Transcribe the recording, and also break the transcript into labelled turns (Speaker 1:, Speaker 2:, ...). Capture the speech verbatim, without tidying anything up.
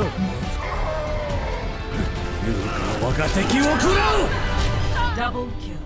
Speaker 1: 我が敵を食らう。ダブルキル。